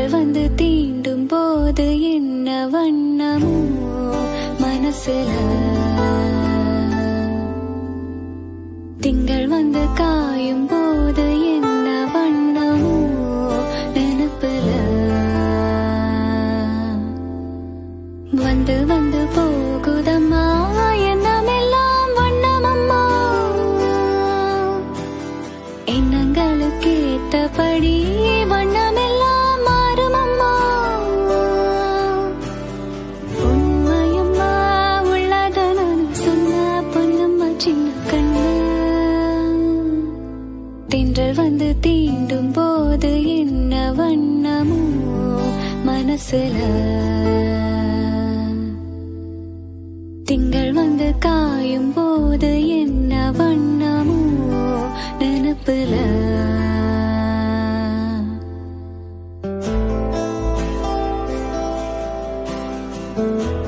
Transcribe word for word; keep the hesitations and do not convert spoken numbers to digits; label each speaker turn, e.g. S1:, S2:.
S1: திங்கள் வந்து தீண்டும் போது என்ன வண்ணமோ மனசுல, திங்கள் வந்து காயும் போது என்ன வண்ணமோ நினைப்புல, வந்து வந்து போகுதம்மா எண்ணமெல்லாம் வண்ணமம்மா, எண்ணங்களுக்கு ஏத்தபடி வண்ணமெல்லாம் மாறுமம்மா. உண்மையம்மா உள்ளத நான் சொன்ன பொன்னம்மா சின்ன கண்ணு, தென்றல் வந்து தீண்டும் போது என்ன வண்ணமோ மனசுல, திங்கள் வந்து காயும் போது என்ன வண்ணமோ நினைப்புல. Thank you.